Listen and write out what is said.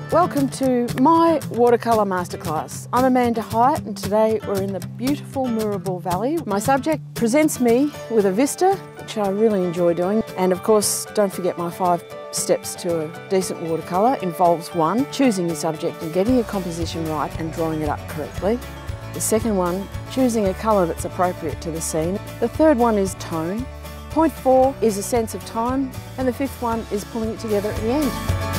Welcome to my watercolour masterclass. I'm Amanda Hyatt and today we're in the beautiful Moorabool Valley. My subject presents me with a vista, which I really enjoy doing. And of course, don't forget my 5 steps to a decent watercolour involves 1, choosing your subject and getting your composition right and drawing it up correctly. The second one, choosing a colour that's appropriate to the scene. The third one is tone. Point 4 is a sense of time. And the 5th one is pulling it together at the end.